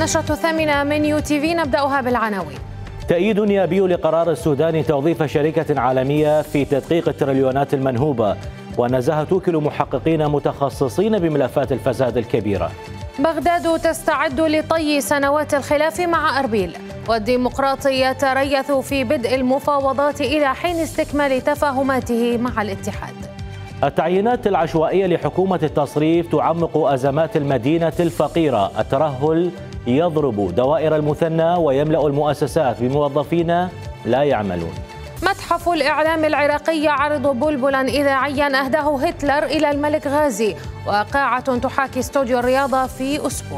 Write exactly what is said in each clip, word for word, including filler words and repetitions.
نشرة الثامنة من يو تي في نبدأها بالعناوين. تأييد نيابي لقرار السودان توظيف شركة عالمية في تدقيق التريليونات المنهوبة، ونزاهة توكل محققين متخصصين بملفات الفساد الكبيرة. بغداد تستعد لطي سنوات الخلاف مع أربيل، والديمقراطي يتريث في بدء المفاوضات إلى حين استكمال تفاهماته مع الاتحاد. التعيينات العشوائية لحكومة التصريف تعمق أزمات المدينة الفقيرة. الترهل يضرب دوائر المثنى ويملأ المؤسسات بموظفين لا يعملون. متحف الإعلام العراقي يعرض بلبلا إذاعيا أهداه هتلر إلى الملك غازي، وقاعة تحاكي استوديو الرياضة في أسبوع.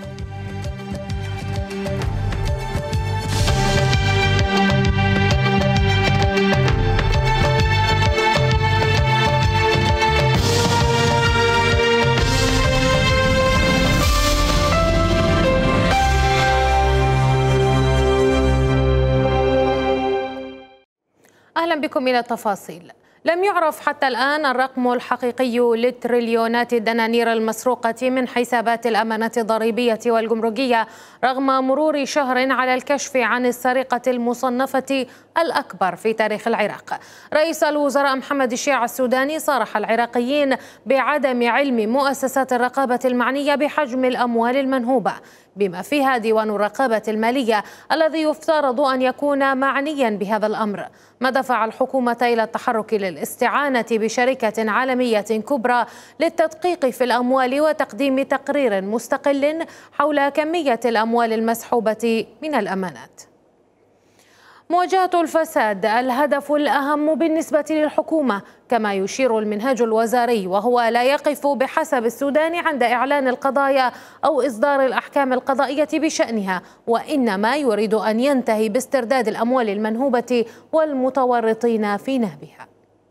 أهلا بكم إلى التفاصيل. لم يعرف حتى الآن الرقم الحقيقي لتريليونات الدنانير المسروقة من حسابات الأمانات الضريبية والجمركية رغم مرور شهر على الكشف عن السرقة المصنفة الأكبر في تاريخ العراق. رئيس الوزراء محمد الشيع السوداني صارح العراقيين بعدم علم مؤسسات الرقابة المعنية بحجم الأموال المنهوبة، بما فيها ديوان الرقابة المالية الذي يفترض أن يكون معنيا بهذا الأمر، ما دفع الحكومة إلى التحرك للاستعانة بشركة عالمية كبرى للتدقيق في الأموال وتقديم تقرير مستقل حول كمية الأموال المسحوبة من الأمانات. مواجهة الفساد الهدف الأهم بالنسبة للحكومة، كما يشير المنهاج الوزاري، وهو لا يقف بحسب السودان عند إعلان القضايا أو إصدار الأحكام القضائية بشأنها، وإنما يريد أن ينتهي باسترداد الأموال المنهوبة والمتورطين في نهبها.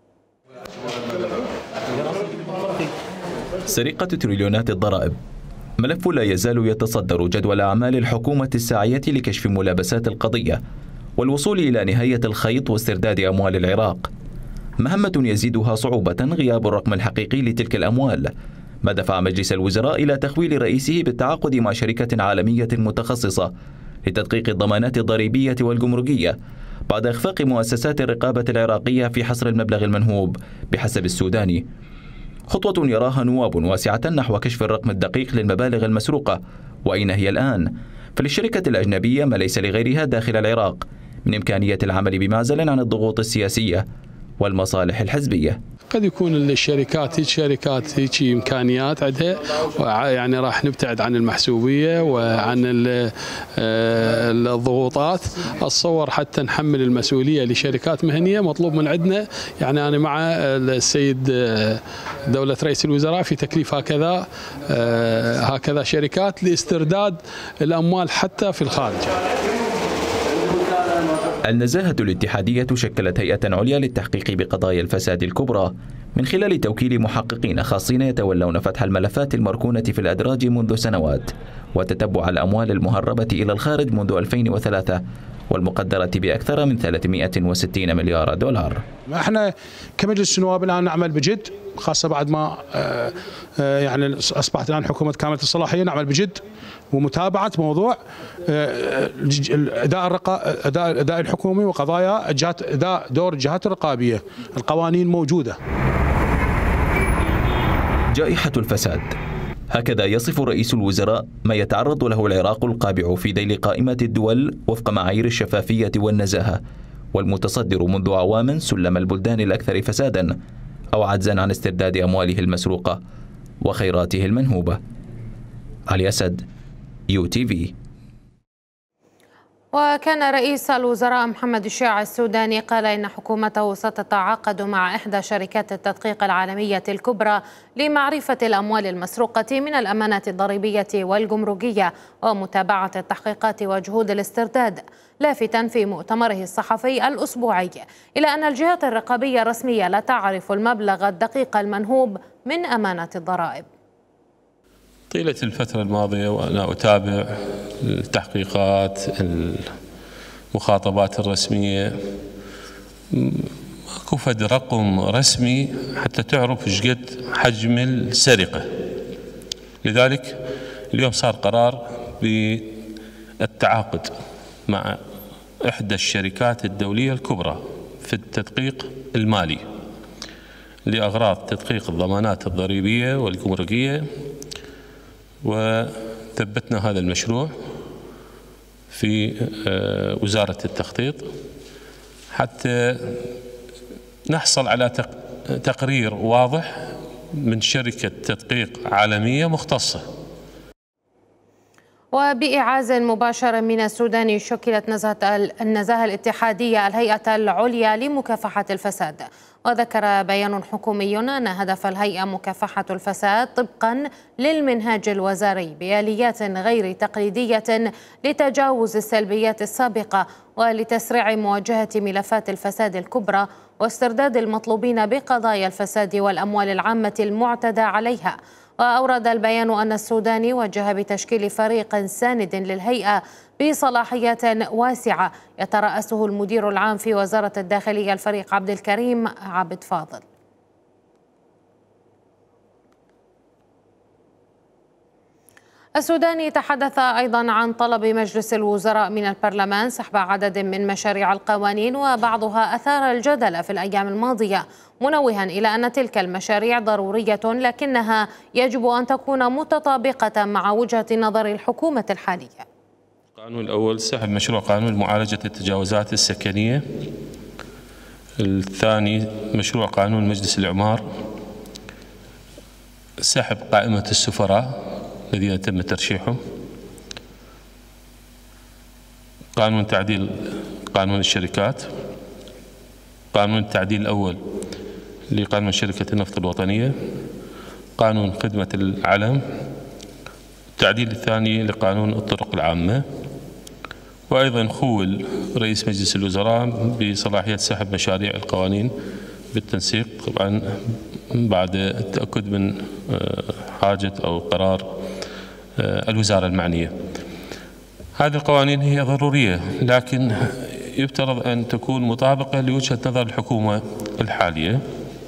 سرقة تريليونات الضرائب ملف لا يزال يتصدر جدول أعمال الحكومة الساعية لكشف ملابسات القضية والوصول إلى نهاية الخيط واسترداد أموال العراق. مهمة يزيدها صعوبة غياب الرقم الحقيقي لتلك الأموال، ما دفع مجلس الوزراء إلى تخويل رئيسه بالتعاقد مع شركة عالمية متخصصة لتدقيق الضمانات الضريبية والجمركية بعد إخفاق مؤسسات الرقابة العراقية في حصر المبلغ المنهوب بحسب السوداني. خطوة يراها نواب واسعة نحو كشف الرقم الدقيق للمبالغ المسروقة. وأين هي الآن؟ فللشركة الأجنبية ما ليس لغيرها داخل العراق من إمكانية العمل بمعزل عن الضغوط السياسية والمصالح الحزبية. قد يكون الشركات هيك شركات هيك إمكانيات عندها، يعني راح نبتعد عن المحسوبية وعن الضغوطات. أتصور حتى نحمل المسؤولية لشركات مهنية مطلوب من عندنا. يعني أنا مع السيد دولة رئيس الوزراء في تكليف هكذا هكذا شركات لاسترداد الأموال حتى في الخارج. النزاهة الاتحادية شكلت هيئة عليا للتحقيق بقضايا الفساد الكبرى من خلال توكيل محققين خاصين يتولون فتح الملفات المركونة في الأدراج منذ سنوات وتتبع الأموال المهربة إلى الخارج منذ ألفين وثلاثة والمقدرة بأكثر من ثلاثمئة وستين مليار دولار. احنا كمجلس النواب الآن نعمل بجد، خاصة بعد ما يعني أصبحت الآن حكومة كاملة الصلاحية، نعمل بجد ومتابعة موضوع أداء الرقا أداء الأداء الحكومي وقضايا الجهات، أداء دور الجهات الرقابية. القوانين موجودة. جائحة الفساد، هكذا يصف رئيس الوزراء ما يتعرض له العراق القابع في ذيل قائمة الدول وفق معايير الشفافية والنزاهة، والمتصدر منذ أعوام سلم البلدان الأكثر فسادا أو عجزا عن استرداد أمواله المسروقة وخيراته المنهوبة. علي أسد، يو تي في. وكان رئيس الوزراء محمد الشيع السوداني قال إن حكومته ستتعاقد مع إحدى شركات التدقيق العالمية الكبرى لمعرفة الأموال المسروقة من الأمانات الضريبية والجمركية ومتابعة التحقيقات وجهود الاسترداد، لافتا في مؤتمره الصحفي الأسبوعي إلى أن الجهات الرقابية الرسمية لا تعرف المبلغ الدقيق المنهوب من أمانات الضرائب. طيلة الفترة الماضية وأنا أتابع التحقيقات، المخاطبات الرسمية، ماكو فد رقم رسمي حتى تعرف ايش قد حجم السرقة. لذلك اليوم صار قرار التعاقد مع إحدى الشركات الدولية الكبرى في التدقيق المالي لأغراض تدقيق الضمانات الضريبية والجمركية، وثبتنا هذا المشروع في وزارة التخطيط حتى نحصل على تقرير واضح من شركة تدقيق عالمية مختصة. وبإعاز مباشر من السودان شكلت نزهة النزاهة الاتحادية الهيئة العليا لمكافحة الفساد. وذكر بيان حكومي أن هدف الهيئة مكافحة الفساد طبقا للمنهاج الوزاري بآليات غير تقليدية لتجاوز السلبيات السابقة ولتسريع مواجهة ملفات الفساد الكبرى واسترداد المطلوبين بقضايا الفساد والأموال العامة المعتدى عليها. وأورد البيان أن السوداني وجه بتشكيل فريق ساند للهيئة بصلاحيات واسعة يترأسه المدير العام في وزارة الداخلية الفريق عبد الكريم عبد فاضل. السوداني تحدث أيضا عن طلب مجلس الوزراء من البرلمان سحب عدد من مشاريع القوانين وبعضها أثار الجدل في الأيام الماضية، منوها إلى أن تلك المشاريع ضرورية لكنها يجب أن تكون متطابقة مع وجهة نظر الحكومة الحالية. القانون الأول سحب مشروع قانون معالجة التجاوزات السكنية. الثاني مشروع قانون مجلس الإعمار، سحب قائمة السفراء الذين تم ترشيحهم. قانون تعديل قانون الشركات، قانون التعديل الأول لقانون شركة النفط الوطنية، قانون خدمة العلم، التعديل الثاني لقانون الطرق العامة. وأيضا خول رئيس مجلس الوزراء بصلاحية سحب مشاريع القوانين بالتنسيق، طبعا بعد التأكد من حاجة أو قرار الوزارة المعنية. هذه القوانين هي ضرورية لكن يفترض أن تكون مطابقة لوجهة نظر الحكومة الحالية.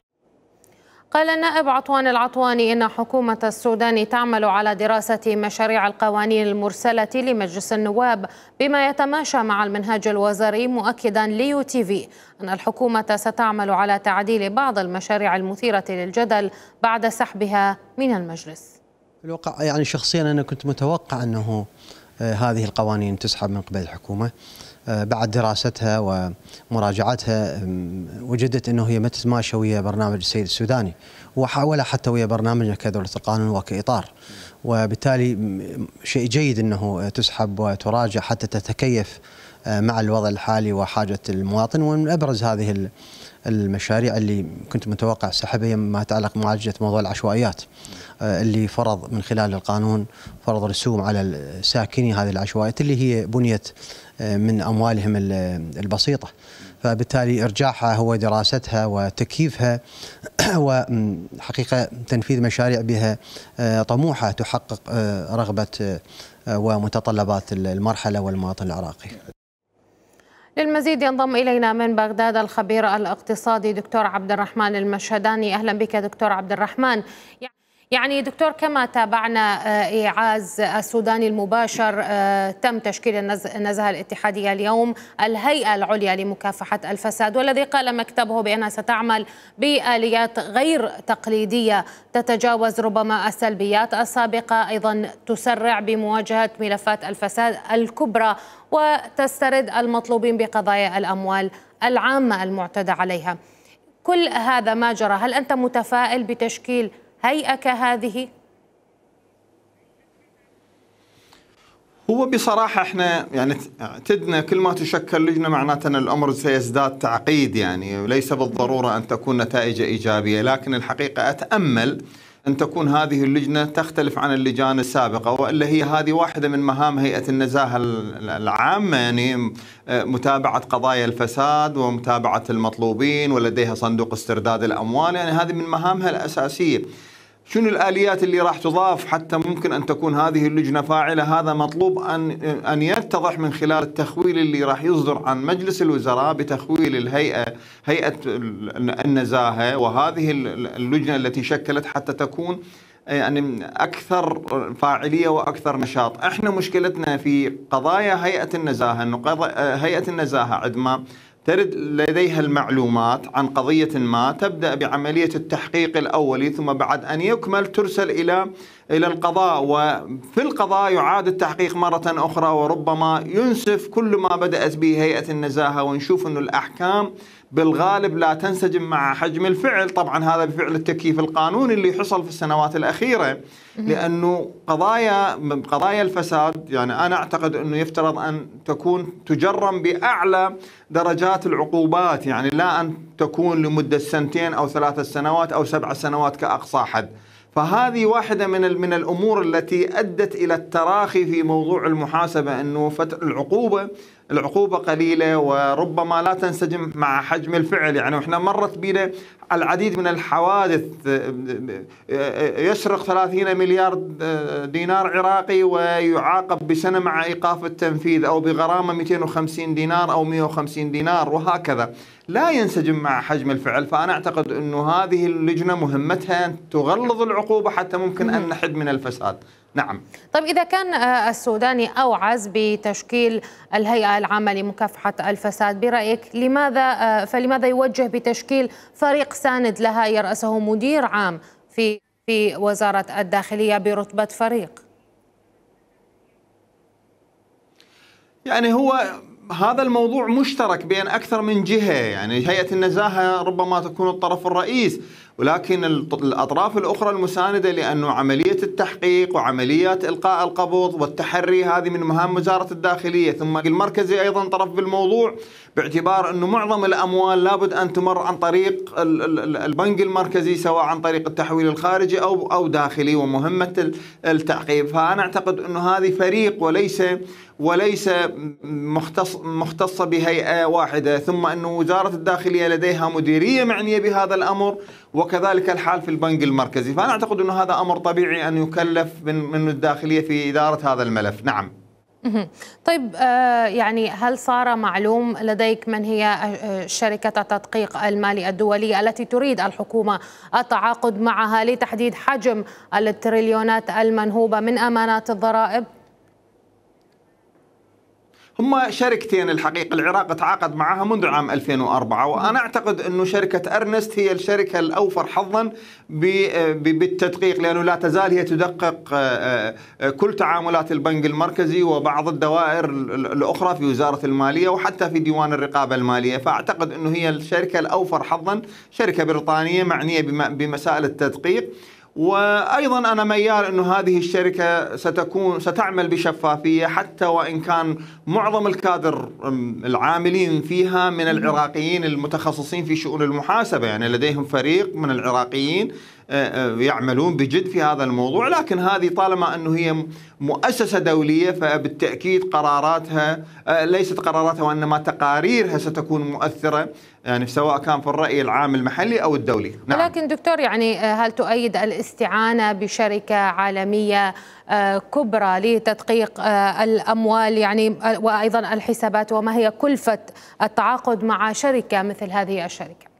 قال النائب عطوان العطواني إن حكومة السودان تعمل على دراسة مشاريع القوانين المرسلة لمجلس النواب بما يتماشى مع المنهاج الوزاري، مؤكدا ليو تي في أن الحكومة ستعمل على تعديل بعض المشاريع المثيرة للجدل بعد سحبها من المجلس. في الواقع يعني شخصيا أنا كنت متوقع أنه هذه القوانين تسحب من قبل الحكومة. بعد دراستها ومراجعتها وجدت أنه هي ما تتماشى ويا برنامج السيد السوداني ولا حتى ويا برنامجنا كدولة القانون وكإطار، وبالتالي شيء جيد أنه تسحب وتراجع حتى تتكيف مع الوضع الحالي وحاجة المواطن. ومن أبرز هذه المشاريع اللي كنت متوقع سحبها ما يتعلق بمعالجة موضوع العشوائيات اللي فرض من خلال القانون فرض رسوم على ساكني هذه العشوائيات اللي هي بنيت من أموالهم البسيطة، فبالتالي إرجاعها هو دراستها وتكييفها وحقيقة تنفيذ مشاريع بها طموحة تحقق رغبة ومتطلبات المرحلة والمواطن العراقي. للمزيد ينضم إلينا من بغداد الخبير الاقتصادي دكتور عبد الرحمن المشهداني. أهلا بك دكتور عبد الرحمن. يعني دكتور، كما تابعنا إيعاز السوداني المباشر تم تشكيل النزهة الاتحادية اليوم الهيئة العليا لمكافحة الفساد، والذي قال مكتبه بأنها ستعمل بآليات غير تقليدية تتجاوز ربما السلبيات السابقة، أيضا تسرع بمواجهة ملفات الفساد الكبرى وتسترد المطلوبين بقضايا الأموال العامة المعتدى عليها. كل هذا ما جرى، هل أنت متفائل بتشكيل هيئة كهذه؟ هو بصراحة احنا يعني اعتدنا كل ما تشكل لجنة معناته أن الأمر سيزداد تعقيد، يعني ليس بالضرورة أن تكون نتائج إيجابية، لكن الحقيقة أتأمل أن تكون هذه اللجنة تختلف عن اللجان السابقة، وإلا هي هذه واحدة من مهام هيئة النزاهة العامة، يعني متابعة قضايا الفساد ومتابعة المطلوبين، ولديها صندوق استرداد الأموال، يعني هذه من مهامها الأساسية. شنو الآليات اللي راح تضاف حتى ممكن أن تكون هذه اللجنة فاعلة؟ هذا مطلوب أن أن يتضح من خلال التخويل اللي راح يصدر عن مجلس الوزراء بتخويل الهيئة هيئة النزاهة وهذه اللجنة التي شكلت حتى تكون يعني أكثر فاعلية وأكثر نشاط. إحنا مشكلتنا في قضايا هيئة النزاهة، أنه هيئة النزاهة عندما ترد لديها المعلومات عن قضية ما تبدأ بعملية التحقيق الأولي، ثم بعد أن يكمل ترسل إلى إلى القضاء، وفي القضاء يعاد التحقيق مرة أخرى، وربما ينسف كل ما بدأت به هيئة النزاهة، ونشوف أن الأحكام بالغالب لا تنسجم مع حجم الفعل. طبعا هذا بفعل التكييف القانوني اللي حصل في السنوات الأخيرة، لأنه قضايا قضايا الفساد يعني أنا أعتقد أنه يفترض أن تكون تجرم بأعلى درجات العقوبات، يعني لا أن تكون لمدة سنتين أو ثلاث سنوات أو سبع سنوات كأقصى حد. فهذه واحدة من من الأمور التي أدت إلى التراخي في موضوع المحاسبة، أنه العقوبة العقوبة قليلة وربما لا تنسجم مع حجم الفعل. يعني احنا مرت بنا العديد من الحوادث، يسرق ثلاثين مليار دينار عراقي ويعاقب بسنة مع إيقاف التنفيذ، أو بغرامة مئتين وخمسين دينار أو مئة وخمسين دينار، وهكذا لا ينسجم مع حجم الفعل. فأنا أعتقد أنه هذه اللجنة مهمتها أن تغلظ العقوبة حتى ممكن أن نحد من الفساد. نعم. طيب إذا كان السوداني أوعز بتشكيل الهيئة العامة لمكافحة الفساد برأيك، لماذا فلماذا يوجه بتشكيل فريق ساند لها يرأسه مدير عام في في وزارة الداخلية برتبة فريق؟ يعني هو هذا الموضوع مشترك بين أكثر من جهة، يعني هيئة النزاهة ربما تكون الطرف الرئيس، ولكن الأطراف الأخرى المساندة، لأنه عملية التحقيق وعمليات إلقاء القبض والتحري هذه من مهام وزارة الداخلية. ثم المركزي أيضا طرف بالموضوع، باعتبار أنه معظم الأموال لابد أن تمر عن طريق البنك المركزي، سواء عن طريق التحويل الخارجي أو أو داخلي، ومهمة التعقيب. فأنا أعتقد أنه هذه فريق وليس وليس مختص مختصة بهيئة واحدة. ثم أنه وزارة الداخلية لديها مديرية معنية بهذا الأمر، وكذلك الحال في البنك المركزي. فأنا أعتقد أنه هذا أمر طبيعي أن يكلف من من الداخلية في إدارة هذا الملف. نعم. طيب يعني هل صار معلوم لديك من هي شركة التدقيق المالي الدولية التي تريد الحكومة التعاقد معها لتحديد حجم التريليونات المنهوبة من أمانات الضرائب؟ هم شركتين الحقيقة. العراق تعاقد معها منذ عام ألفين وأربعة، وأنا أعتقد أنه شركة أرنست هي الشركة الأوفر حظا بالتدقيق، لأنه لا تزال هي تدقق كل تعاملات البنك المركزي وبعض الدوائر الأخرى في وزارة المالية وحتى في ديوان الرقابة المالية. فأعتقد أنه هي الشركة الأوفر حظا، شركة بريطانية معنية بمسائل التدقيق. وأيضا أنا ميال أنه هذه الشركة ستكون ستعمل بشفافية، حتى وإن كان معظم الكادر العاملين فيها من العراقيين المتخصصين في شؤون المحاسبة، يعني لديهم فريق من العراقيين يعملون بجد في هذا الموضوع. لكن هذه طالما أنه هي مؤسسة دولية فبالتأكيد قراراتها ليست قراراتها وإنما تقاريرها ستكون مؤثرة، يعني سواء كان في الرأي العام المحلي أو الدولي. نعم. لكن دكتور يعني هل تؤيد الاستعانة بشركة عالمية كبرى لتدقيق الأموال يعني وأيضا الحسابات، وما هي كلفة التعاقد مع شركة مثل هذه الشركة؟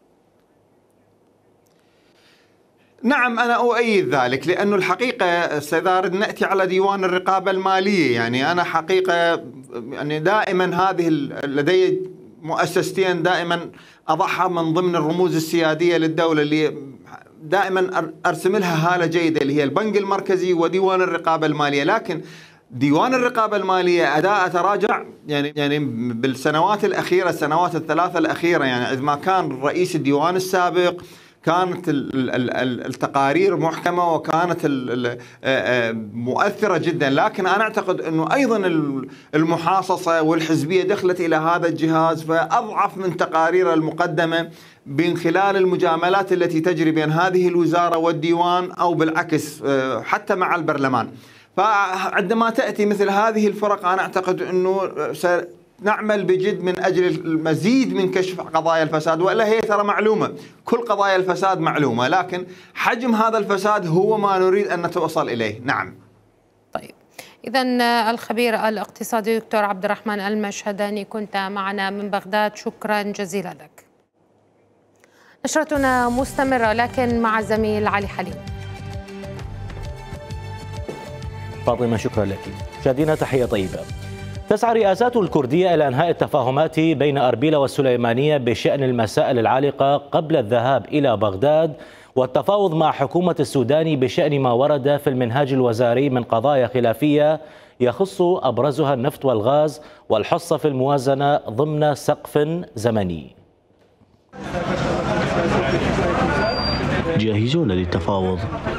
نعم أنا أؤيد ذلك، لأنه الحقيقة أستاذ نأتي على ديوان الرقابة المالية. يعني أنا حقيقة يعني دائما هذه لدي مؤسستين دائما أضعها من ضمن الرموز السيادية للدولة اللي دائما أرسم لها هالة جيدة، اللي هي البنك المركزي وديوان الرقابة المالية. لكن ديوان الرقابة المالية أداء تراجع يعني يعني بالسنوات الأخيرة، السنوات الثلاثة الأخيرة. يعني عندما كان رئيس الديوان السابق كانت التقارير محكمة وكانت مؤثرة جدا، لكن أنا أعتقد أنه أيضا المحاصصة والحزبية دخلت إلى هذا الجهاز، فأضعف من تقارير المقدمة من خلال المجاملات التي تجري بين هذه الوزارة والديوان، أو بالعكس حتى مع البرلمان. فعندما تأتي مثل هذه الفرق أنا أعتقد أنه نعمل بجد من أجل المزيد من كشف قضايا الفساد، وإلا هي ترى معلومة، كل قضايا الفساد معلومة، لكن حجم هذا الفساد هو ما نريد أن نتوصل إليه. نعم. طيب إذا الخبير الاقتصادي دكتور عبد الرحمن المشهداني كنت معنا من بغداد، شكرا جزيلا لك. نشرتنا مستمرة لكن مع الزميل علي حليم. فاطمة شكرا لك. مشاهدينا تحية طيبة. تسعى الرئاسات الكردية إلى إنهاء التفاهمات بين أربيل والسليمانية بشأن المسائل العالقة قبل الذهاب إلى بغداد والتفاوض مع حكومة السودان بشأن ما ورد في المنهاج الوزاري من قضايا خلافية يخص أبرزها النفط والغاز والحصة في الموازنة ضمن سقف زمني. جاهزون للتفاوض.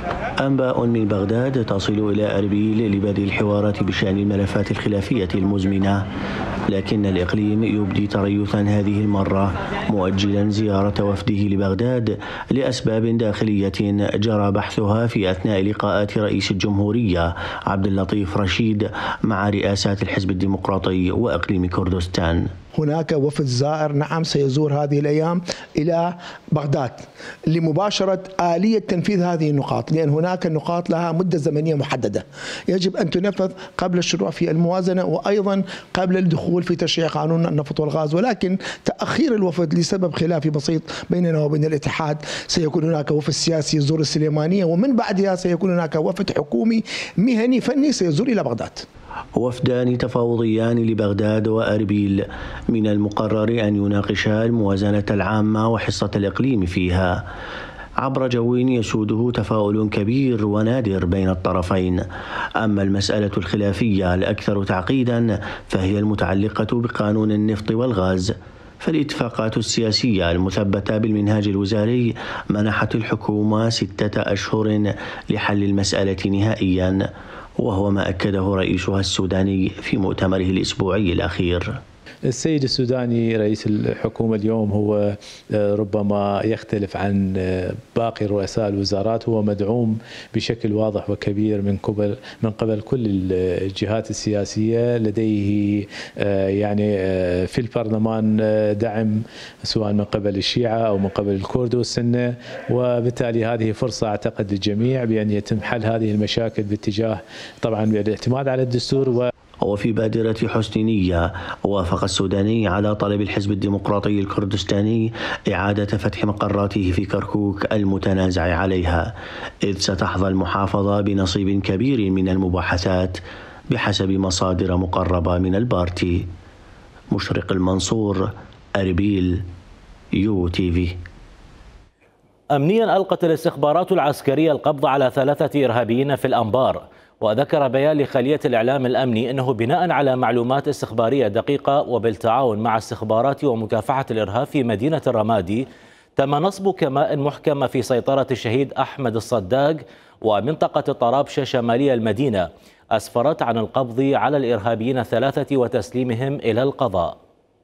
أنباء من بغداد تصل إلى أربيل لبدء الحوارات بشأن الملفات الخلافية المزمنة، لكن الإقليم يبدي تريثا هذه المرة، مؤجلا زيارة وفده لبغداد لأسباب داخلية جرى بحثها في أثناء لقاءات رئيس الجمهورية عبد اللطيف رشيد مع رئاسات الحزب الديمقراطي وإقليم كردستان. هناك وفد زائر نعم سيزور هذه الأيام إلى بغداد لمباشرة آلية تنفيذ هذه النقاط، لأن هناك النقاط لها مدة زمنية محددة يجب أن تنفذ قبل الشروع في الموازنة وأيضا قبل الدخول في تشريع قانون النفط والغاز. ولكن تأخير الوفد لسبب خلافي بسيط بيننا وبين الاتحاد، سيكون هناك وفد سياسي يزور السليمانية ومن بعدها سيكون هناك وفد حكومي مهني فني سيزور إلى بغداد. وفدان تفاوضيان لبغداد وأربيل من المقرر أن يناقشا الموازنة العامة وحصة الإقليم فيها عبر جو يسوده تفاؤل كبير ونادر بين الطرفين. أما المسألة الخلافية الأكثر تعقيدا فهي المتعلقة بقانون النفط والغاز، فالاتفاقات السياسية المثبتة بالمنهاج الوزاري منحت الحكومة ستة أشهر لحل المسألة نهائيا، وهو ما أكده رئيسها السوداني في مؤتمره الأسبوعي الأخير. السيد السوداني رئيس الحكومة اليوم هو ربما يختلف عن باقي رؤساء الوزارات، هو مدعوم بشكل واضح وكبير من قبل من قبل كل الجهات السياسية. لديه يعني في البرلمان دعم سواء من قبل الشيعة أو من قبل الكرد والسنة، وبالتالي هذه فرصة أعتقد للجميع بأن يتم حل هذه المشاكل باتجاه طبعا الاعتماد على الدستور. و وفي بادرة حسن نية وافق السوداني على طلب الحزب الديمقراطي الكردستاني إعادة فتح مقراته في كركوك المتنازع عليها، إذ ستحظى المحافظة بنصيب كبير من المباحثات بحسب مصادر مقربة من البارتي. مشرق المنصور، أربيل، يو تي في. أمنيا ألقت الاستخبارات العسكرية القبض على ثلاثة إرهابيين في الأنبار. وذكر بيان لخلية الإعلام الأمني أنه بناء على معلومات استخبارية دقيقة وبالتعاون مع استخبارات ومكافحة الإرهاب في مدينة الرمادي تم نصب كمائن محكمة في سيطرة الشهيد أحمد الصداق ومنطقة طرابشة شمالية المدينة، أسفرت عن القبض على الإرهابيين الثلاثة وتسليمهم إلى القضاء.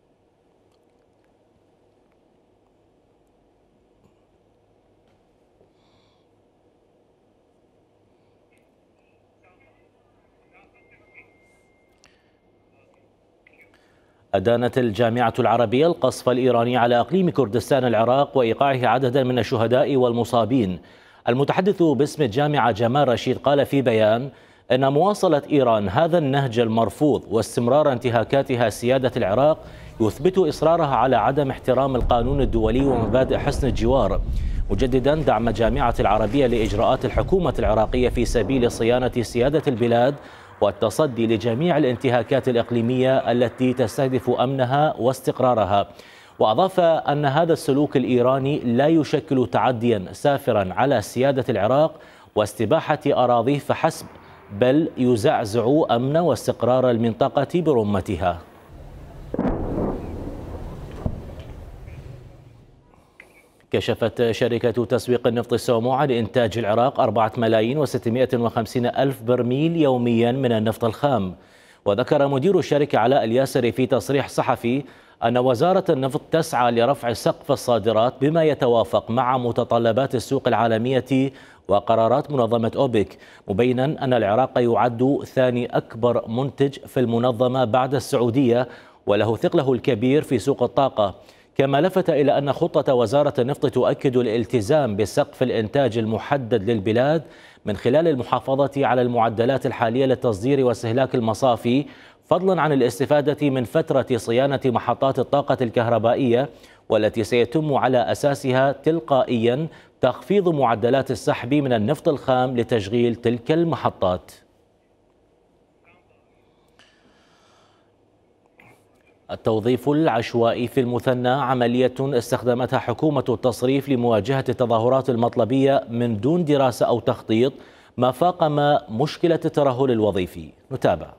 أدانت الجامعة العربية القصف الإيراني على أقليم كردستان العراق وإيقاعه عددا من الشهداء والمصابين. المتحدث باسم الجامعة جمال رشيد قال في بيان أن مواصلة إيران هذا النهج المرفوض واستمرار انتهاكاتها سيادة العراق يثبت إصرارها على عدم احترام القانون الدولي ومبادئ حسن الجوار، مجددا دعم الجامعة العربية لإجراءات الحكومة العراقية في سبيل صيانة سيادة البلاد والتصدي لجميع الانتهاكات الإقليمية التي تستهدف أمنها واستقرارها. وأضاف أن هذا السلوك الإيراني لا يشكل تعديا سافرا على سيادة العراق واستباحة أراضيه فحسب، بل يزعزع أمن واستقرار المنطقة برمتها. كشفت شركة تسويق النفط السوموعة لإنتاج العراق أربعة ملايين وستمائة وخمسين ألف برميل يوميا من النفط الخام. وذكر مدير الشركة علاء الياسري في تصريح صحفي أن وزارة النفط تسعى لرفع سقف الصادرات بما يتوافق مع متطلبات السوق العالمية وقرارات منظمة أوبك، مبينا أن العراق يعد ثاني أكبر منتج في المنظمة بعد السعودية وله ثقله الكبير في سوق الطاقة. كما لفت إلى أن خطة وزارة النفط تؤكد الالتزام بسقف الإنتاج المحدد للبلاد من خلال المحافظة على المعدلات الحالية للتصدير واستهلاك المصافي، فضلا عن الاستفادة من فترة صيانة محطات الطاقة الكهربائية والتي سيتم على أساسها تلقائيا تخفيض معدلات السحب من النفط الخام لتشغيل تلك المحطات. التوظيف العشوائي في المثنى عملية استخدمتها حكومة التصريف لمواجهة التظاهرات المطلبية من دون دراسة أو تخطيط، ما فاقم مشكلة الترهل الوظيفي. نتابع.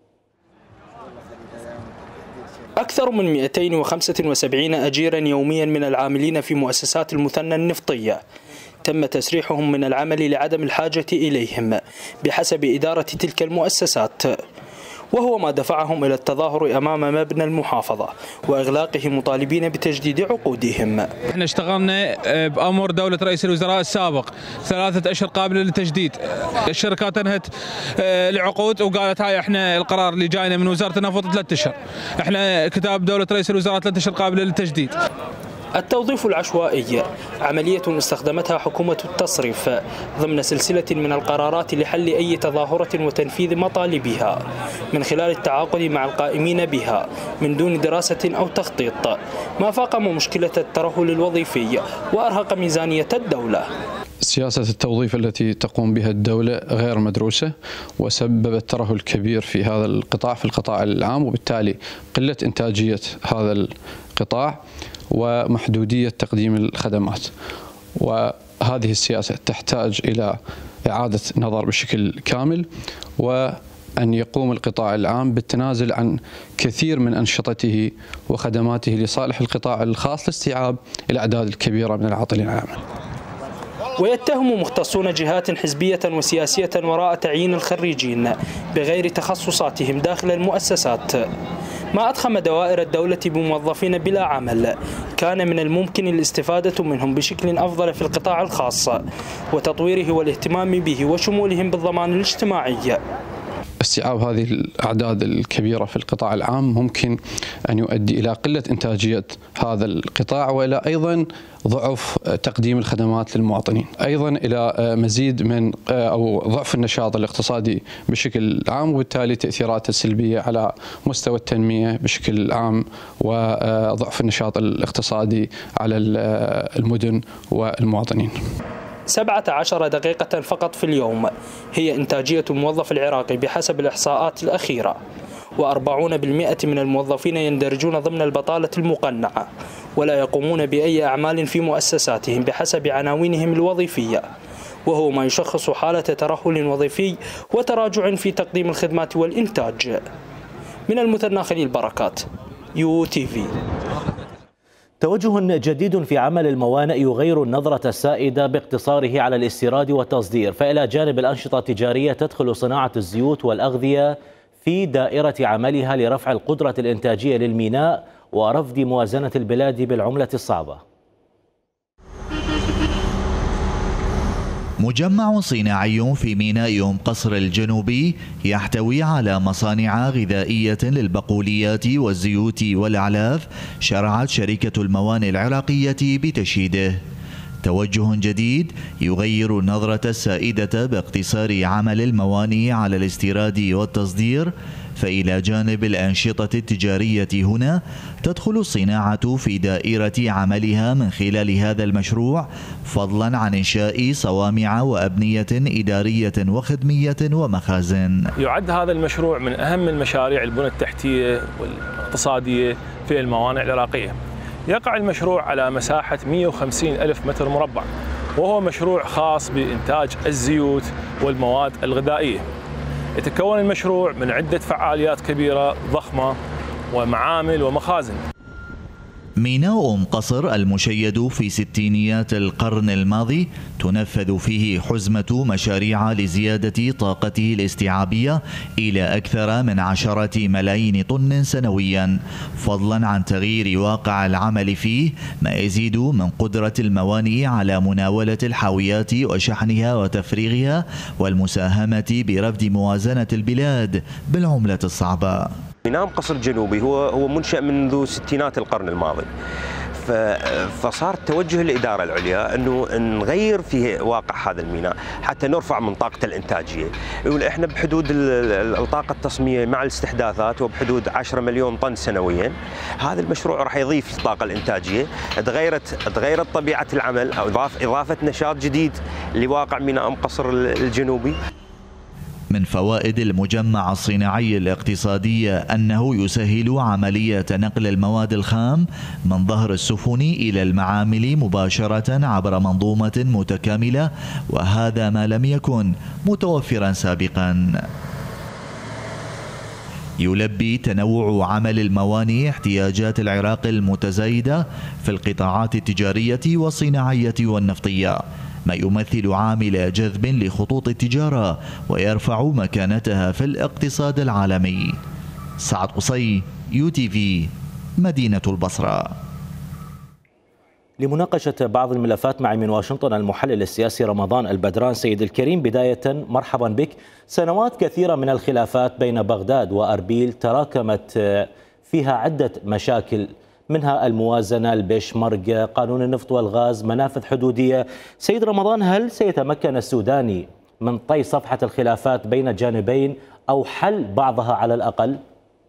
أكثر من مئتين وخمسة وسبعين أجيرا يوميا من العاملين في مؤسسات المثنى النفطية تم تسريحهم من العمل لعدم الحاجة إليهم بحسب إدارة تلك المؤسسات، وهو ما دفعهم إلى التظاهر أمام مبنى المحافظة وإغلاقه مطالبين بتجديد عقودهم. احنا اشتغلنا بأمر دولة رئيس الوزراء السابق ثلاثة أشهر قابلة للتجديد، الشركات انهت العقود وقالت هاي احنا القرار اللي جاينا من وزارة النفط ثلاثة أشهر، احنا كتاب دولة رئيس الوزراء ثلاثة أشهر قابلة للتجديد. التوظيف العشوائي عملية استخدمتها حكومة التصريف ضمن سلسلة من القرارات لحل أي تظاهرة وتنفيذ مطالبها من خلال التعاقد مع القائمين بها من دون دراسة أو تخطيط، ما فاقم مشكلة الترهل الوظيفي وأرهق ميزانية الدولة. سياسة التوظيف التي تقوم بها الدولة غير مدروسة وسببت ترهل كبير في هذا القطاع في القطاع العام، وبالتالي قلة إنتاجية هذا القطاع ومحدودية تقديم الخدمات. وهذه السياسة تحتاج إلى إعادة نظر بشكل كامل، وأن يقوم القطاع العام بالتنازل عن كثير من أنشطته وخدماته لصالح القطاع الخاص لاستيعاب الأعداد الكبيرة من العاطلين عن العمل. ويتهم مختصون جهات حزبية وسياسية وراء تعيين الخريجين بغير تخصصاتهم داخل المؤسسات، ما أضخم دوائر الدولة بموظفين بلا عمل كان من الممكن الاستفادة منهم بشكل أفضل في القطاع الخاص وتطويره والاهتمام به وشمولهم بالضمان الاجتماعي. استيعاب هذه الأعداد الكبيرة في القطاع العام ممكن أن يؤدي إلى قلة إنتاجية هذا القطاع، وإلى أيضا ضعف تقديم الخدمات للمواطنين، أيضا إلى مزيد من أو ضعف النشاط الاقتصادي بشكل عام، وبالتالي تأثيراته السلبية على مستوى التنمية بشكل عام وضعف النشاط الاقتصادي على المدن والمواطنين. سبعة عشر دقيقة فقط في اليوم هي إنتاجية الموظف العراقي بحسب الإحصاءات الأخيرة، وأربعون بالمئة من الموظفين يندرجون ضمن البطالة المقنعة ولا يقومون بأي أعمال في مؤسساتهم بحسب عناوينهم الوظيفية، وهو ما يشخص حالة ترهل وظيفي وتراجع في تقديم الخدمات والإنتاج. من المثنى خليل بركات، يو تي في. توجه جديد في عمل الموانئ يغير النظرة السائدة باقتصاره على الاستيراد والتصدير، فإلى جانب الأنشطة التجارية تدخل صناعة الزيوت والأغذية في دائرة عملها لرفع القدرة الإنتاجية للميناء ورفض موازنة البلاد بالعملة الصعبة. مجمع صناعي في ميناء أم قصر الجنوبي يحتوي على مصانع غذائية للبقوليات والزيوت والأعلاف شرعت شركة الموانئ العراقية بتشييده. توجه جديد يغير النظرة السائدة باقتصار عمل الموانئ على الاستيراد والتصدير، فإلى جانب الأنشطة التجارية هنا تدخل الصناعة في دائرة عملها من خلال هذا المشروع، فضلا عن إنشاء صوامع وأبنية إدارية وخدمية ومخازن. يعد هذا المشروع من أهم المشاريع البنى التحتية والاقتصادية في الموانئ العراقية. يقع المشروع على مساحة مئة وخمسين ألف متر مربع، وهو مشروع خاص بإنتاج الزيوت والمواد الغذائية. يتكون المشروع من عدة فعاليات كبيرة ضخمة ومعامل ومخازن. ميناء أم قصر المشيد في ستينيات القرن الماضي تنفذ فيه حزمة مشاريع لزيادة طاقته الاستيعابية إلى أكثر من عشرة ملايين طن سنويا، فضلا عن تغيير واقع العمل فيه ما يزيد من قدرة الموانئ على مناولة الحاويات وشحنها وتفريغها والمساهمة برفض موازنة البلاد بالعملة الصعبة. ميناء أم قصر الجنوبي هو هو منشأ منذ ستينات القرن الماضي، فصار توجه الإدارة العليا أنه نغير في واقع هذا الميناء حتى نرفع من طاقة الإنتاجية. يقول إحنا بحدود الطاقة التصميمية مع الاستحداثات وبحدود عشرة مليون طن سنويا. هذا المشروع راح يضيف الطاقة الإنتاجية، تغيرت تغيرت طبيعة العمل أو إضافة إضافة نشاط جديد لواقع ميناء أم قصر الجنوبي. من فوائد المجمع الصناعي الاقتصادي أنه يسهل عملية نقل المواد الخام من ظهر السفن إلى المعامل مباشرة عبر منظومة متكاملة، وهذا ما لم يكن متوفرا سابقا. يلبي تنوع عمل الموانئ احتياجات العراق المتزايدة في القطاعات التجارية والصناعية والنفطية، ما يمثل عامل جذب لخطوط التجارة ويرفع مكانتها في الاقتصاد العالمي. سعد قصي، يو تي في، مدينة البصرة. لمناقشة بعض الملفات معي من واشنطن المحلل السياسي رمضان البدران. سيد الكريم، بداية مرحبا بك. سنوات كثيرة من الخلافات بين بغداد وأربيل تراكمت فيها عدة مشاكل، منها الموازنة، البيشمركة، قانون النفط والغاز، منافذ حدودية. سيد رمضان، هل سيتمكن السوداني من طي صفحة الخلافات بين الجانبين أو حل بعضها على الأقل؟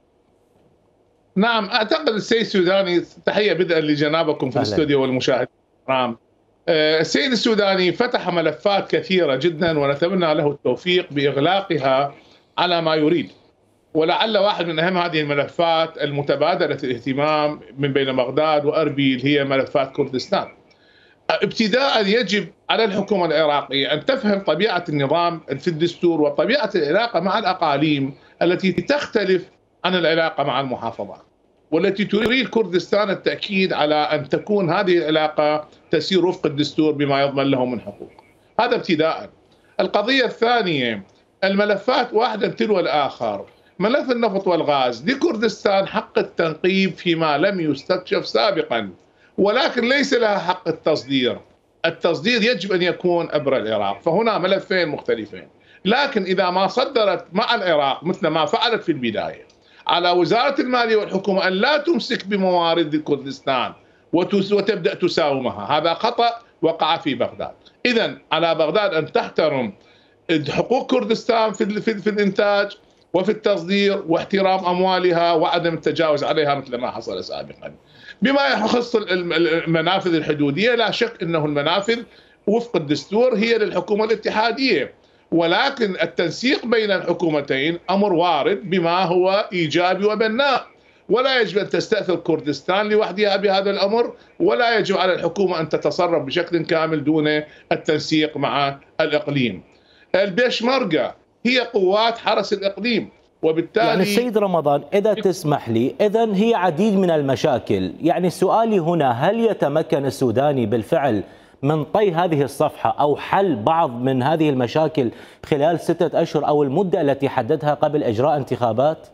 نعم، أعتقد السيد السوداني، تحية بدءا لجنابكم في الاستوديو والمشاهدين الكرام. السيد السوداني فتح ملفات كثيرة جدا ونتمنى له التوفيق بإغلاقها على ما يريد، ولعل واحد من أهم هذه الملفات المتبادلة الاهتمام من بين بغداد وأربيل هي ملفات كردستان. ابتداء يجب على الحكومة العراقية أن تفهم طبيعة النظام في الدستور وطبيعة العلاقة مع الأقاليم التي تختلف عن العلاقة مع المحافظات، والتي تريد كردستان التأكيد على أن تكون هذه العلاقة تسير وفق الدستور بما يضمن له من حقوق. هذا ابتداء. القضية الثانية، الملفات واحدا تلو الآخر. ملف النفط والغاز، لكردستان حق التنقيب فيما لم يستكشف سابقا، ولكن ليس لها حق التصدير. التصدير يجب أن يكون عبر العراق، فهنا ملفين مختلفين. لكن إذا ما صدرت مع العراق مثل ما فعلت في البداية، على وزارة المالية والحكومة أن لا تمسك بموارد كردستان وتبدأ تساومها. هذا خطأ وقع في بغداد. إذن على بغداد أن تحترم حقوق كردستان في, في, في الإنتاج وفي التصدير واحترام أموالها وعدم التجاوز عليها مثل ما حصل سابقا. بما يخص المنافذ الحدودية، لا شك أنه المنافذ وفق الدستور هي للحكومة الاتحادية، ولكن التنسيق بين الحكومتين أمر وارد بما هو إيجابي وبناء، ولا يجب أن تستأثر كردستان لوحدها بهذا الأمر، ولا يجب على الحكومة أن تتصرف بشكل كامل دون التنسيق مع الإقليم. البيشمركة هي قوات حرس الإقليم، وبالتالي يعني السيد رمضان إذا تسمح لي، إذن هي عديد من المشاكل. يعني سؤالي هنا، هل يتمكن السوداني بالفعل من طي هذه الصفحة أو حل بعض من هذه المشاكل خلال ستة أشهر أو المدة التي حددها قبل إجراء انتخابات؟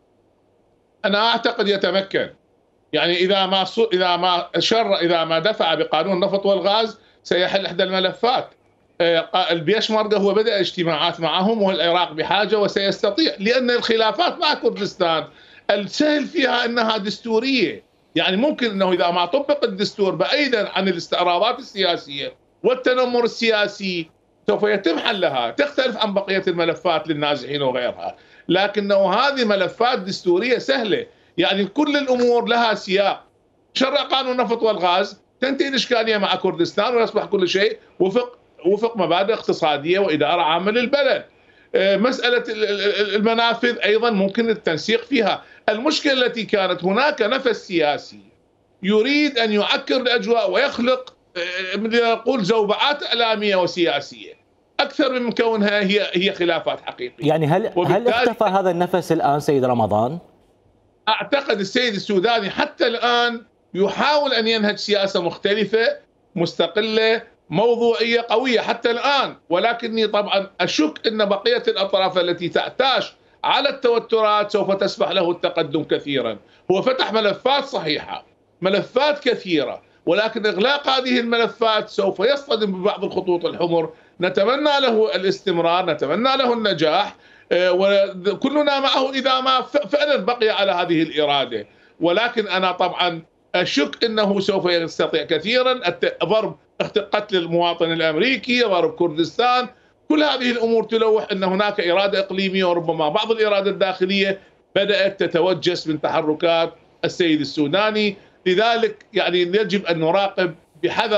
أنا أعتقد يتمكن. يعني إذا ما إذا ما شر إذا ما دفع بقانون النفط والغاز سيحل إحدى الملفات. البيشمركة هو بدأ اجتماعات معهم، والعراق بحاجة وسيستطيع، لأن الخلافات مع كردستان السهل فيها أنها دستورية. يعني ممكن أنه إذا ما طبق الدستور بعيدا عن الاستعراضات السياسية والتنمر السياسي سوف يتم حلها، تختلف عن بقية الملفات للنازحين وغيرها. لكنه هذه ملفات دستورية سهلة، يعني كل الأمور لها سياق. شرع قانون النفط والغاز تنتهي الإشكالية مع كردستان ويصبح كل شيء وفق وفق مبادئ اقتصادية وإدارة عامة للبلد. مسألة المنافذ أيضا ممكن التنسيق فيها. المشكلة التي كانت هناك نفس سياسي يريد أن يعكر الأجواء ويخلق نقول زوبعات إعلامية وسياسية أكثر من كونها هي هي خلافات حقيقية. يعني هل هل اختفى هذا النفس الآن سيد رمضان؟ أعتقد السيد السوداني حتى الآن يحاول أن ينهج سياسة مختلفة مستقلة موضوعية قوية حتى الآن، ولكني طبعا أشك أن بقية الأطراف التي تعتاش على التوترات سوف تسمح له التقدم كثيرا. هو فتح ملفات صحيحة، ملفات كثيرة، ولكن إغلاق هذه الملفات سوف يصطدم ببعض الخطوط الحمر. نتمنى له الاستمرار، نتمنى له النجاح، وكلنا معه إذا ما فعلا بقي على هذه الإرادة. ولكن أنا طبعا أشك أنه سوف يستطيع كثيرا. ضرب قتل المواطن الأمريكي، ضرب كردستان، كل هذه الأمور تلوح أن هناك إرادة إقليمية، وربما بعض الإرادة الداخلية بدأت تتوجس من تحركات السيد السوداني. لذلك يعني يجب أن نراقب بحذر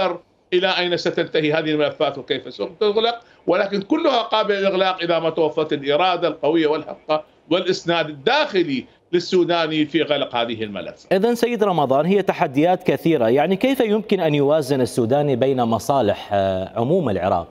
إلى أين ستنتهي هذه الملفات وكيف ستغلق، ولكن كلها قابلة للإغلاق إذا ما توفرت الإرادة القوية والحقة والإسناد الداخلي للسوداني في غلق هذه الملف. إذن سيد رمضان، هي تحديات كثيرة، يعني كيف يمكن أن يوازن السوداني بين مصالح عموم العراق؟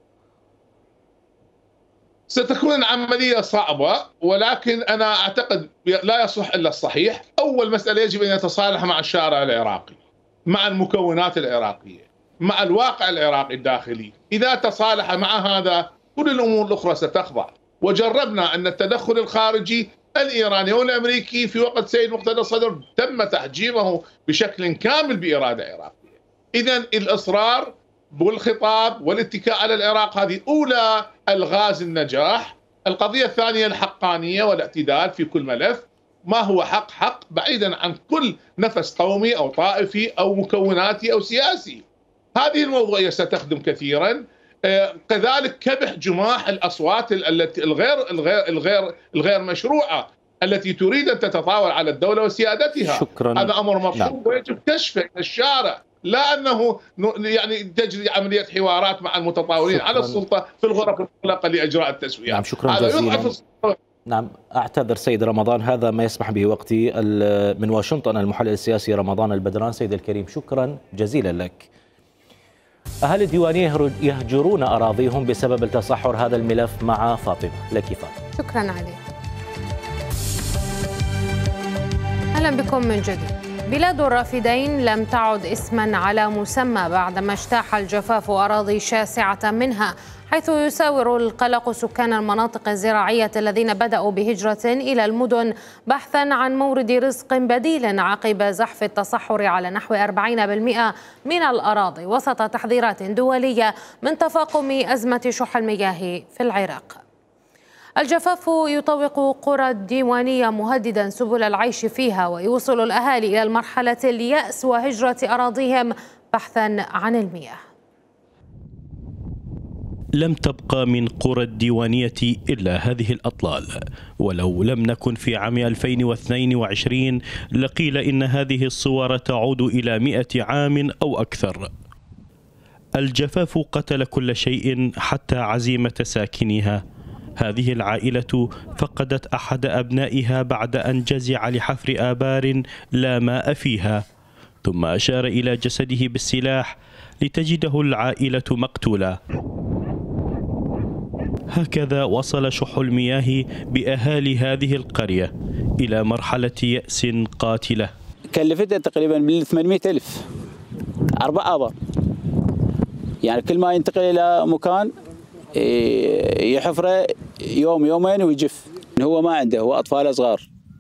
ستكون عملية صعبة، ولكن أنا أعتقد لا يصح إلا الصحيح. أول مسألة يجب أن يتصالح مع الشارع العراقي، مع المكونات العراقية، مع الواقع العراقي الداخلي. إذا تصالح مع هذا كل الأمور الأخرى ستخضع. وجربنا أن التدخل الخارجي الإيراني والأمريكي في وقت سيد مقتدى الصدر تم تحجيمه بشكل كامل بإرادة عراقية. إذن الإصرار بالخطاب والاتكاء على العراق هذه أولى ألغاز النجاح. القضية الثانية الحقانية والاعتدال في كل ملف، ما هو حق حق بعيدا عن كل نفس قومي أو طائفي أو مكوناتي أو سياسي. هذه الموضوعية ستخدم كثيرا. كذلك كبح جماح الأصوات التي الغير الغير الغير الغير مشروعة التي تريد أن تتطاول على الدولة وسيادتها. شكرا. هذا أمر مطلوب ويجب كشفه الشارع، لا أنه يعني تجري عملية حوارات مع المتطاولين على السلطة في الغرف المغلقة لإجراء التسوية. نعم شكرا جزيلا. نعم أعتذر سيد رمضان، هذا ما يسمح به وقتي. من واشنطن المحلل السياسي رمضان البدران. سيد الكريم شكرا جزيلا لك. أهل الديوانية يهجرون أراضيهم بسبب التصحر، هذا الملف مع فاطمة. لك فاطمة. شكرا علي. أهلا بكم من جديد. بلاد الرافدين لم تعد اسما على مسمى بعدما اجتاح الجفاف أراضي شاسعة منها، حيث يساور القلق سكان المناطق الزراعية الذين بدأوا بهجرة إلى المدن بحثا عن مورد رزق بديل عقب زحف التصحر على نحو أربعين بالمئة من الأراضي، وسط تحذيرات دولية من تفاقم أزمة شح المياه في العراق. الجفاف يطوق قرى الديوانية مهددا سبل العيش فيها، ويوصل الأهالي إلى المرحلة اليأس وهجرة أراضيهم بحثا عن المياه. لم تبقى من قرى الديوانية إلا هذه الأطلال، ولو لم نكن في عام ألفين واثنين وعشرين لقيل إن هذه الصور تعود إلى مئة عام أو أكثر. الجفاف قتل كل شيء حتى عزيمة ساكنها. هذه العائلة فقدت أحد أبنائها بعد أن جزع لحفر آبار لا ماء فيها، ثم أشار إلى جسده بالسلاح لتجده العائلة مقتولة. هكذا وصل شح المياه بأهالي هذه القرية إلى مرحلة يأس قاتلة. كلفتها تقريبا بال ثمانمئة ألف، أربع آبار، يعني كل ما ينتقل إلى مكان يحفره يوم يومين ويجف. هو ما عنده، هو أطفال صغار،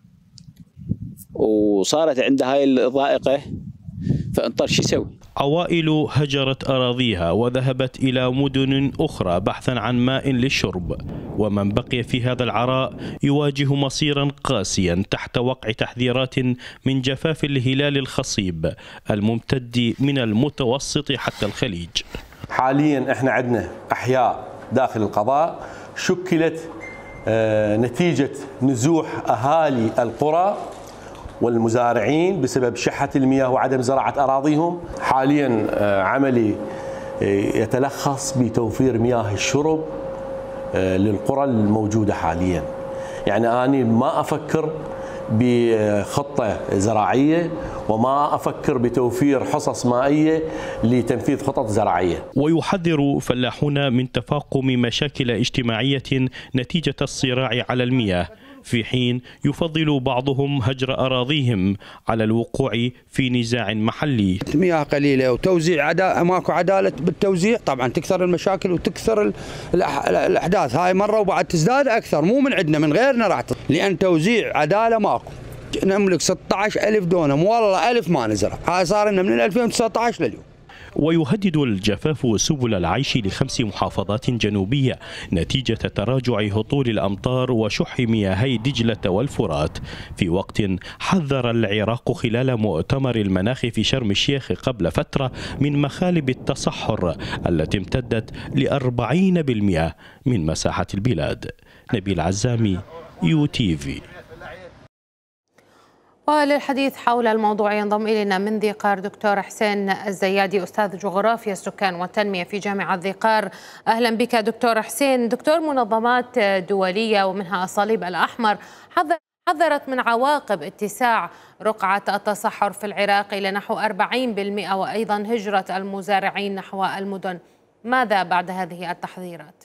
وصارت عنده هاي الضائقة، فانطر شو يسوي؟ عوائل هجرت أراضيها وذهبت إلى مدن أخرى بحثا عن ماء للشرب، ومن بقي في هذا العراء يواجه مصيرا قاسيا تحت وقع تحذيرات من جفاف الهلال الخصيب الممتد من المتوسط حتى الخليج. حاليا احنا عندنا أحياء داخل القضاء شكلت نتيجة نزوح أهالي القرى والمزارعين بسبب شحة المياه وعدم زراعة أراضيهم. حاليا عملي يتلخص بتوفير مياه الشرب للقرى الموجودة حاليا. يعني أنا ما أفكر بخطة زراعية وما أفكر بتوفير حصص مائية لتنفيذ خطط زراعية. ويحذر فلاحون من تفاقم مشاكل اجتماعية نتيجة الصراع على المياه، في حين يفضل بعضهم هجر أراضيهم على الوقوع في نزاع محلي. المياه قليلة وتوزيع عدا... ماكو عدالة بالتوزيع، طبعا تكثر المشاكل وتكثر الأح... الأحداث. هاي مرة وبعد تزداد أكثر، مو من عندنا من غيرنا راح تصير، لأن توزيع عدالة ماكو. نملك ستة عشر ألف دونم، والله ألف ما نزرع. هاي صار لنا من ألفين وتسعة عشر لليوم. ويهدد الجفاف سبل العيش لخمس محافظات جنوبية نتيجة تراجع هطول الأمطار وشح مياهي دجلة والفرات، في وقت حذر العراق خلال مؤتمر المناخ في شرم الشيخ قبل فترة من مخالب التصحر التي امتدت لأربعين بالمئة من مساحة البلاد. نبيل عزامي، يو تي في. وللحديث حول الموضوع ينضم إلينا من ذي قار دكتور حسين الزيادي، أستاذ جغرافيا السكان والتنمية في جامعة ذي قار. أهلا بك دكتور حسين. دكتور، منظمات دولية ومنها الصليب الأحمر حذرت من عواقب اتساع رقعة التصحر في العراق إلى نحو أربعين بالمئة وأيضا هجرة المزارعين نحو المدن. ماذا بعد هذه التحذيرات؟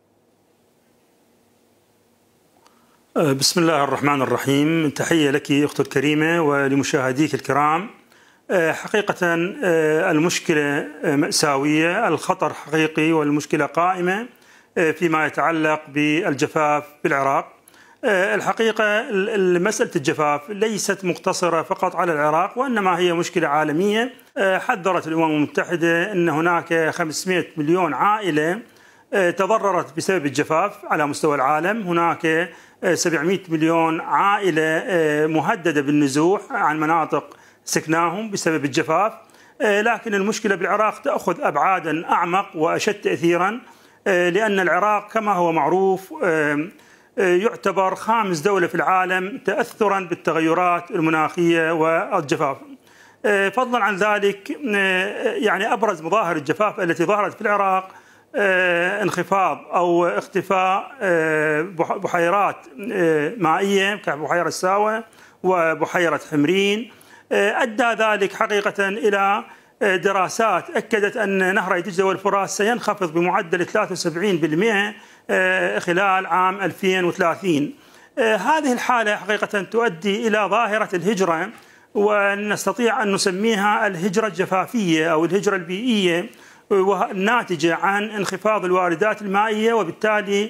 بسم الله الرحمن الرحيم. تحية لك أختي الكريمة ولمشاهديك الكرام. حقيقة المشكلة مأساوية، الخطر حقيقي والمشكلة قائمة فيما يتعلق بالجفاف بالعراق. الحقيقة مسألة الجفاف ليست مقتصرة فقط على العراق، وإنما هي مشكلة عالمية. حذرت الأمم المتحدة أن هناك خمسمئة مليون عائلة تضررت بسبب الجفاف على مستوى العالم. هناك سبعمئة مليون عائلة مهددة بالنزوح عن مناطق سكناهم بسبب الجفاف. لكن المشكلة بالعراق تأخذ أبعادا أعمق وأشد تأثيرا، لأن العراق كما هو معروف يعتبر خامس دولة في العالم تأثرا بالتغيرات المناخية والجفاف. فضلا عن ذلك، يعني أبرز مظاهر الجفاف التي ظهرت في العراق انخفاض أو اختفاء بحيرات مائية كبحيرة الساوة وبحيرة حمرين. أدى ذلك حقيقة إلى دراسات أكدت أن نهر دجلة والفرات سينخفض بمعدل ثلاثة وسبعين بالمئة خلال عام ألفين وثلاثين. هذه الحالة حقيقة تؤدي إلى ظاهرة الهجرة، ونستطيع أن نسميها الهجرة الجفافية أو الهجرة البيئية، الناتجة عن انخفاض الواردات المائية وبالتالي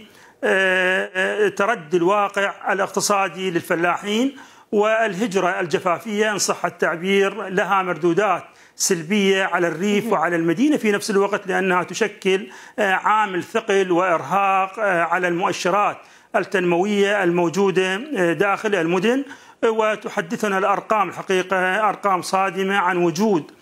تردي الواقع الاقتصادي للفلاحين. والهجرة الجفافية إن صح التعبير لها مردودات سلبية على الريف وعلى المدينة في نفس الوقت، لأنها تشكل عامل ثقل وإرهاق على المؤشرات التنموية الموجودة داخل المدن. وتحدثنا الأرقام الحقيقة أرقام صادمة عن وجود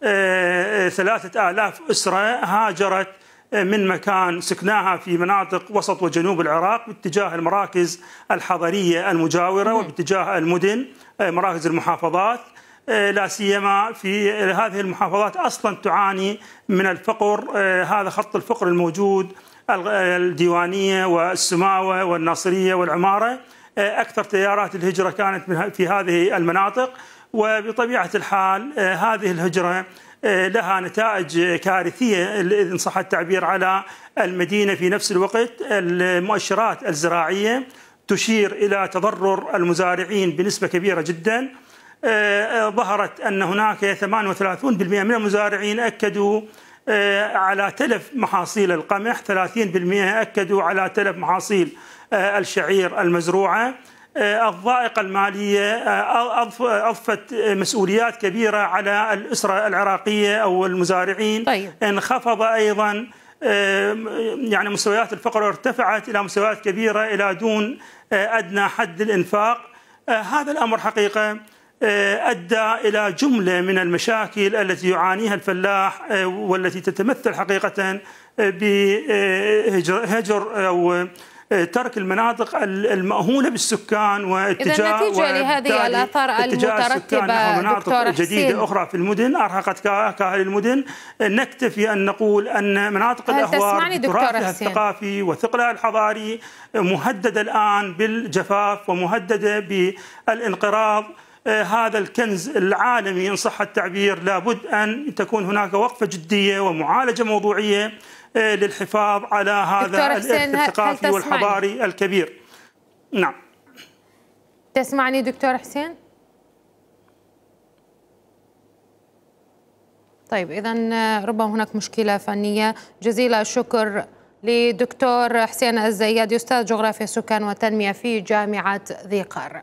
ثلاثة آلاف أسرة هاجرت من مكان سكناها في مناطق وسط وجنوب العراق باتجاه المراكز الحضرية المجاورة وباتجاه المدن مراكز المحافظات، لا سيما في هذه المحافظات أصلا تعاني من الفقر. هذا خط الفقر الموجود الديوانية والسماوة والناصرية والعمارة. أكثر تيارات الهجرة كانت في هذه المناطق، وبطبيعة الحال هذه الهجرة لها نتائج كارثية إن صح التعبير على المدينة. في نفس الوقت المؤشرات الزراعية تشير إلى تضرر المزارعين بنسبة كبيرة جدا. ظهرت أن هناك ثمانية وثلاثين بالمئة من المزارعين أكدوا على تلف محاصيل القمح، ثلاثين بالمئة أكدوا على تلف محاصيل الشعير المزروعة. الضائقة المالية أضفت مسؤوليات كبيرة على الأسرة العراقية أو المزارعين. طيب. انخفض أيضا يعني مستويات الفقر ارتفعت إلى مستويات كبيرة إلى دون أدنى حد الإنفاق. هذا الأمر حقيقة أدى إلى جملة من المشاكل التي يعانيها الفلاح، والتي تتمثل حقيقة بهجر أو ترك المناطق المأهولة بالسكان واتجاه نتيجة لهذه الآثار المترتبة مناطق جديدة أخرى في المدن أرهقت كاهل المدن. نكتفي أن نقول أن مناطق الأهوار بتراثها الثقافي وثقلها الحضاري مهددة الآن بالجفاف ومهددة بالانقراض. هذا الكنز العالمي إن صح التعبير لابد أن تكون هناك وقفة جدية ومعالجة موضوعية للحفاظ على هذا الإرث الثقافي والحضاري الكبير. نعم. تسمعني دكتور حسين؟ طيب، إذن ربما هناك مشكلة فنية. جزيل الشكر لدكتور حسين الزيادي، أستاذ جغرافيا السكان والتنمية في جامعة ذي قار.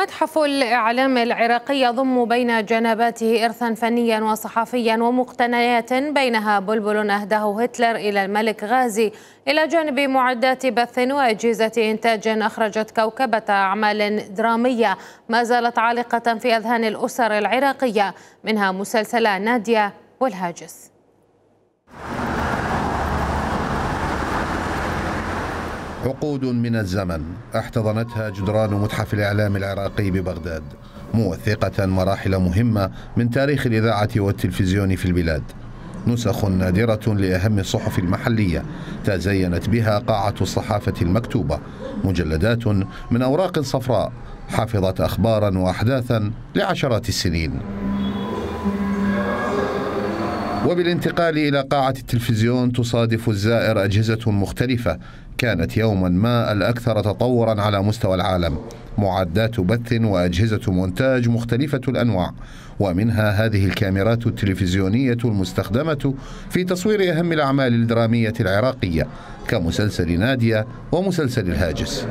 متحف الإعلام العراقي يضم بين جنباته إرثا فنيا وصحفيا ومقتنيات بينها بلبل أهداه هتلر إلى الملك غازي، إلى جانب معدات بث وأجهزة إنتاج أخرجت كوكبة أعمال درامية ما زالت عالقة في أذهان الأسر العراقية، منها مسلسلا نادية والهاجس. عقود من الزمن احتضنتها جدران متحف الإعلام العراقي ببغداد، موثقة مراحل مهمة من تاريخ الإذاعة والتلفزيون في البلاد. نسخ نادرة لأهم الصحف المحلية تزينت بها قاعة الصحافة المكتوبة، مجلدات من أوراق صفراء حفظت أخبارا وأحداثا لعشرات السنين. وبالانتقال إلى قاعة التلفزيون تصادف الزائر أجهزة مختلفة كانت يوما ما الأكثر تطورا على مستوى العالم، معدات بث وأجهزة مونتاج مختلفة الأنواع، ومنها هذه الكاميرات التلفزيونية المستخدمة في تصوير أهم الأعمال الدرامية العراقية كمسلسل نادية ومسلسل الهاجس.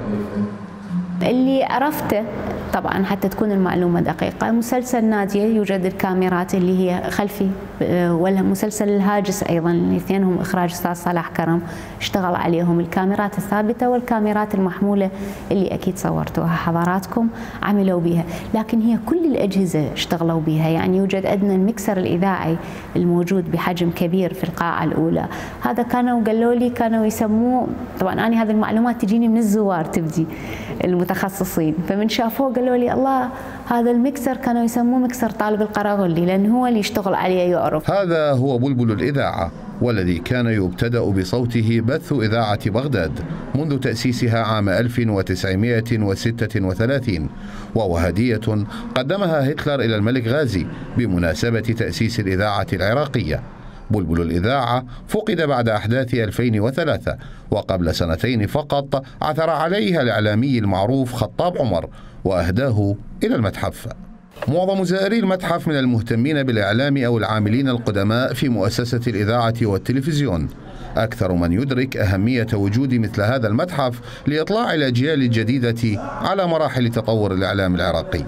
اللي عرفته طبعا حتى تكون المعلومة دقيقة، مسلسل نادية يوجد الكاميرات اللي هي خلفي، ولا مسلسل الهاجس أيضا الاثنين إخراج أستاذ صلاح كرم اشتغل عليهم، الكاميرات الثابتة والكاميرات المحمولة اللي أكيد صورتوها حضراتكم عملوا بها، لكن هي كل الأجهزة اشتغلوا بها. يعني يوجد عندنا المكسر الإذاعي الموجود بحجم كبير في القاعة الأولى، هذا كانوا قالوا لي كانوا يسموه، طبعا أنا هذه المعلومات تجيني من الزوار تبدي المتخصصين، فمن شافوه قالوا لي الله هذا المكسر كانوا يسموه مكسر طالب القراغلي لأن هو اللي يشتغل عليه يعرف. هذا هو بلبل الإذاعة، والذي كان يبتدأ بصوته بث إذاعة بغداد منذ تأسيسها عام ألف وتسعمائة وستة وثلاثين، وهو هدية قدمها هتلر إلى الملك غازي بمناسبة تأسيس الإذاعة العراقية. بلبل الإذاعة فقد بعد أحداث ألفين وثلاثة، وقبل سنتين فقط عثر عليها الإعلامي المعروف خطاب عمر وأهداه إلى المتحف. معظم زائري المتحف من المهتمين بالإعلام أو العاملين القدماء في مؤسسة الإذاعة والتلفزيون. أكثر من يدرك أهمية وجود مثل هذا المتحف لإطلاع الأجيال الجديدة على مراحل تطور الإعلام العراقي.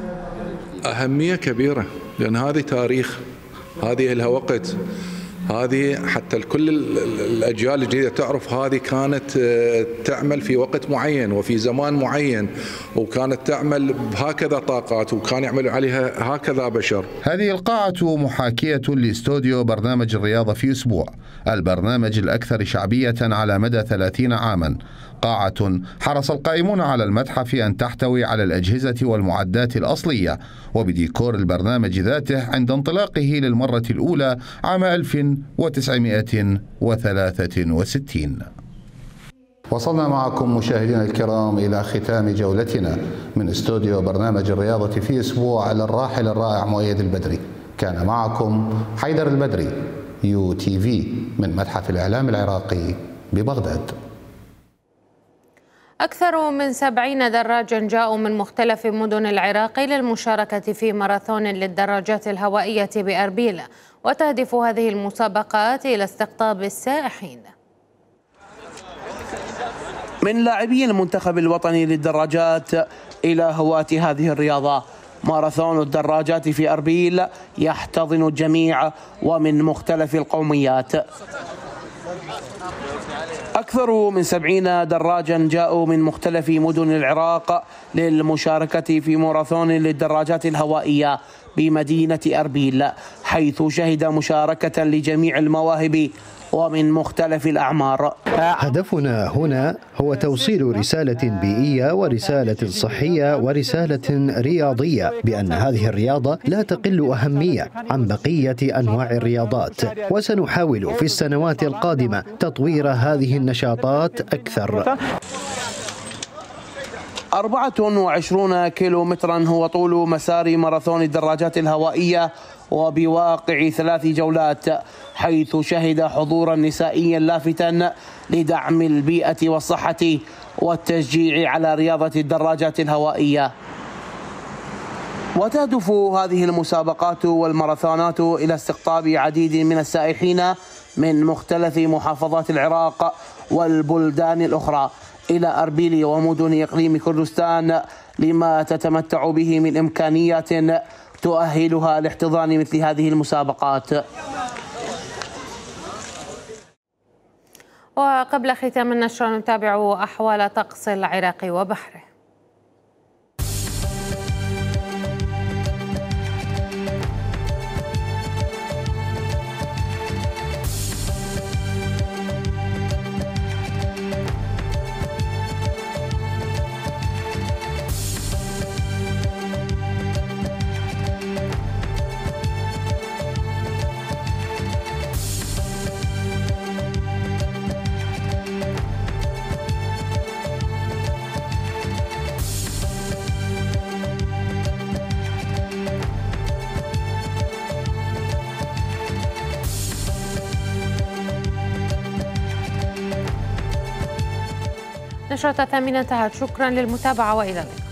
أهمية كبيرة لأن هذه تاريخ، هذه لها وقت، هذه حتى كل الأجيال الجديدة تعرف هذه كانت تعمل في وقت معين وفي زمان معين، وكانت تعمل بهكذا طاقات وكان يعمل عليها هكذا بشر. هذه القاعة محاكية لاستوديو برنامج الرياضة في أسبوع، البرنامج الأكثر شعبية على مدى ثلاثين عاما. قاعة حرص القائمون على المتحف أن تحتوي على الأجهزة والمعدات الأصلية وبديكور البرنامج ذاته عند انطلاقه للمرة الأولى عام ألف وتسعمائة وثلاثة وستين. وصلنا معكم مشاهدينا الكرام إلى ختام جولتنا من استوديو برنامج الرياضة في أسبوع للراحل الرائع مؤيد البدري. كان معكم حيدر البدري، يو تي في، من متحف الإعلام العراقي ببغداد. أكثر من سبعين دراجا جاءوا من مختلف مدن العراق للمشاركة في ماراثون للدراجات الهوائية بأربيل، وتهدف هذه المسابقات إلى استقطاب السائحين. من لاعبي المنتخب الوطني للدراجات إلى هواة هذه الرياضة، ماراثون الدراجات في أربيل يحتضن الجميع ومن مختلف القوميات. أكثر من سبعين دراجا جاءوا من مختلف مدن العراق للمشاركة في ماراثون للدراجات الهوائية بمدينة أربيل، حيث شهد مشاركة لجميع المواهب ومن مختلف الأعمار. هدفنا هنا هو توصيل رسالة بيئية ورسالة صحية ورسالة رياضية بأن هذه الرياضة لا تقل أهمية عن بقية أنواع الرياضات، وسنحاول في السنوات القادمة تطوير هذه النشاطات أكثر. أربعة وعشرين كيلو مترا هو طول مسار ماراثون الدراجات الهوائية، وبواقع ثلاث جولات، حيث شهد حضورا نسائيا لافتا لدعم البيئة والصحة والتشجيع على رياضة الدراجات الهوائية. وتهدف هذه المسابقات والماراثونات إلى استقطاب عديد من السائحين من مختلف محافظات العراق والبلدان الأخرى إلى أربيل ومدن إقليم كردستان لما تتمتع به من إمكانيات تؤهلها لاحتضان مثل هذه المسابقات. وقبل ختام النشرة نتابع أحوال طقس العراق وبحره. نشرة الثامنة انتهت. شكرا للمتابعة وإلى اللقاء.